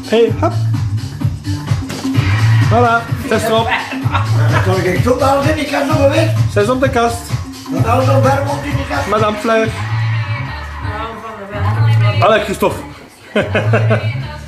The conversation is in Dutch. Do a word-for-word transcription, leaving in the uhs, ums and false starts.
Hey, hop. Voilà, zes erop. Dan kan ik toch alles in die kast nog weg. Zes op de kast. Dat alles nog warm op in die kast. Madame Flair. Allee, Christophe.